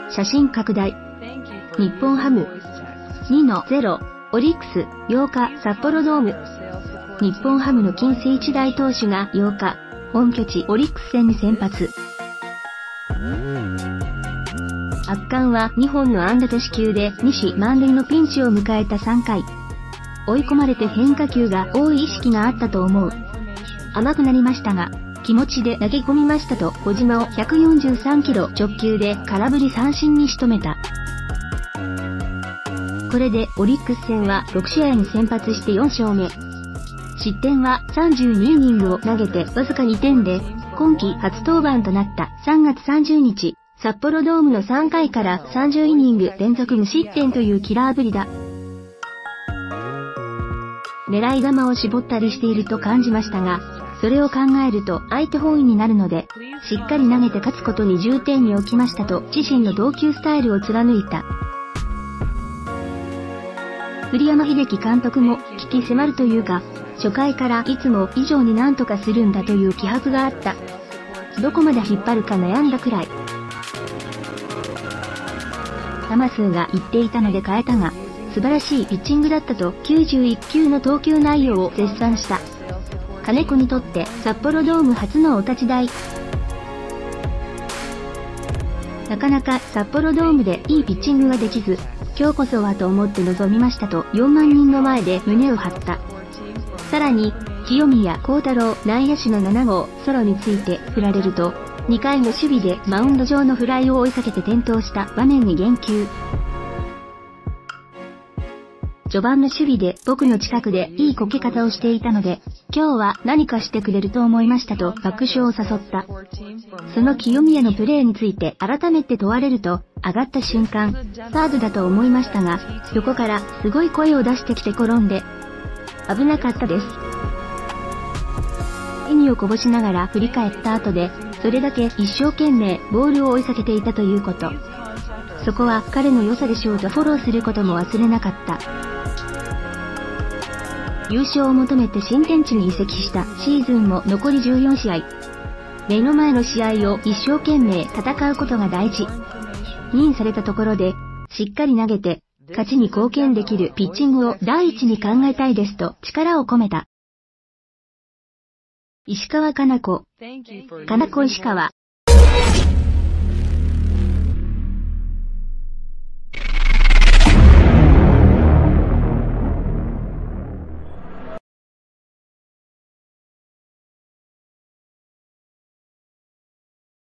写真拡大。日本ハム 2-0 オリックス8日札幌ドーム。日本ハムの金星一大投手が8日、本拠地オリックス戦に先発。圧巻は2本の安打と四球で西満塁のピンチを迎えた3回。追い込まれて変化球が多い意識があったと思う。甘くなりましたが、気持ちで投げ込みましたと小島を143キロ直球で空振り三振に仕留めた。これでオリックス戦は6試合に先発して4勝目。失点は32イニングを投げてわずか2点で、今季初登板となった3月30日、札幌ドームの3回から30イニング連続無失点というキラーぶりだ。狙い球を絞ったりしていると感じましたが、それを考えると相手本位になるので、しっかり投げて勝つことに重点に置きましたと自身の投球スタイルを貫いた。栗山英樹監督も鬼気迫るというか、初回からいつも以上に何とかするんだという気迫があった。どこまで引っ張るか悩んだくらい。球数がいっていたので変えたが、素晴らしいピッチングだったと91球の投球内容を絶賛した。金子にとって札幌ドーム初のお立ち台。なかなか札幌ドームでいいピッチングができず、今日こそはと思って臨みましたと4万人の前で胸を張った。さらに、清宮幸太郎内野手の7号ソロについて振られると、2回の守備でマウンド上のフライを追いかけて転倒した場面に言及。序盤の守備で僕の近くでいいこけ方をしていたので、今日は何かしてくれると思いましたと爆笑を誘った。その清宮のプレーについて改めて問われると、上がった瞬間、サードだと思いましたが、横からすごい声を出してきて転んで、危なかったです。笑みをこぼしながら振り返った後で、それだけ一生懸命ボールを追いかけていたということ。そこは彼の良さでしょうとフォローすることも忘れなかった。優勝を求めて新天地に移籍したシーズンも残り14試合。目の前の試合を一生懸命戦うことが大事。任されたところで、しっかり投げて、勝ちに貢献できるピッチングを第一に考えたいですと力を込めた。石川佳菜子。佳菜子石川。